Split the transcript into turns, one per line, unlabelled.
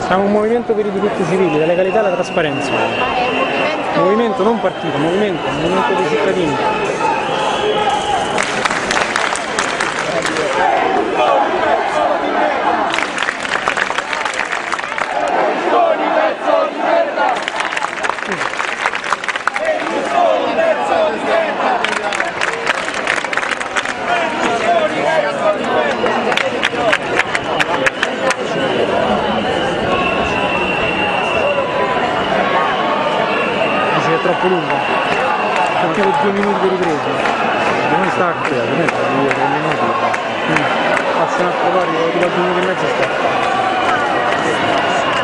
Siamo un movimento per i diritti civili, la legalità e la trasparenza.
Ma è un movimento...
Movimento, non partito, movimento dei cittadini. Dice che è troppo lunga, perché per 2 minuti di ripresa. Non stacca, ovviamente 2 o 3 minuti. Passa un altro pari, dopo 2 minuti e mezzo stacca.